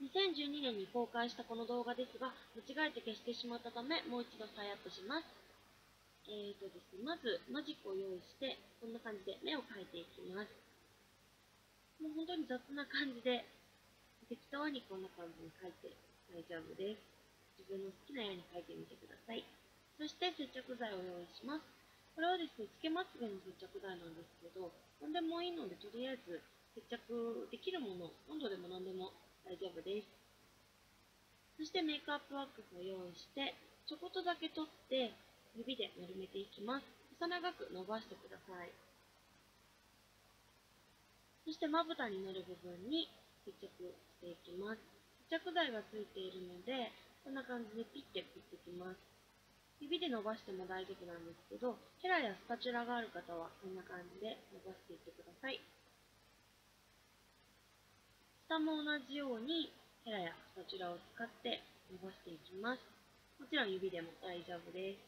2012年に公開したこの動画ですが、間違えて消してしまったため、もう一度再アップします。ですね、まずマジックを用意して、こんな感じで目を描いていきます。もう本当に雑な感じで、適当にこんな感じに描いて大丈夫です。自分の好きなように描いてみてください。そして接着剤を用意します。これはですね、つけまつげの接着剤なんですけど、何でもいいので、とりあえず接着できるもの、温度でも何でも大丈夫です。そしてメイクアップワックスを用意して、ちょこっとだけ取って指で丸めていきます。細長く伸ばしてください。そしてまぶたに塗る部分に接着していきます。接着剤がついているので、こんな感じでピッて振っていきます。指で伸ばしても大丈夫なんですけど、ヘラやスパチュラがある方はこんな感じで伸ばしていってください。下も同じようにヘラやスパチュラを使って伸ばしていきます。もちろん指でも大丈夫です。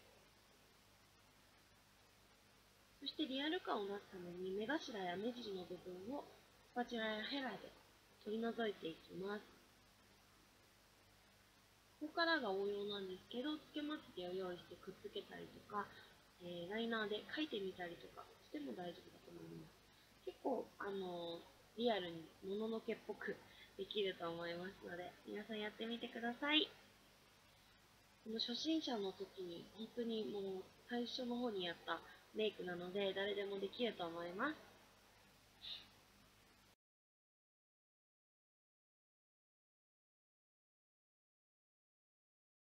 そしてリアル感を出すために目頭や目尻の部分をスパチュラやヘラで取り除いていきます。ここからが応用なんですけど、つけまつげを用意してくっつけたりとか、ライナーで描いてみたりとかしても大丈夫だと思います。結構、リアルにもののけっぽくできると思いますので、皆さんやってみてください。この初心者の時に本当にもう最初の方にやったメイクなので誰でもできると思います。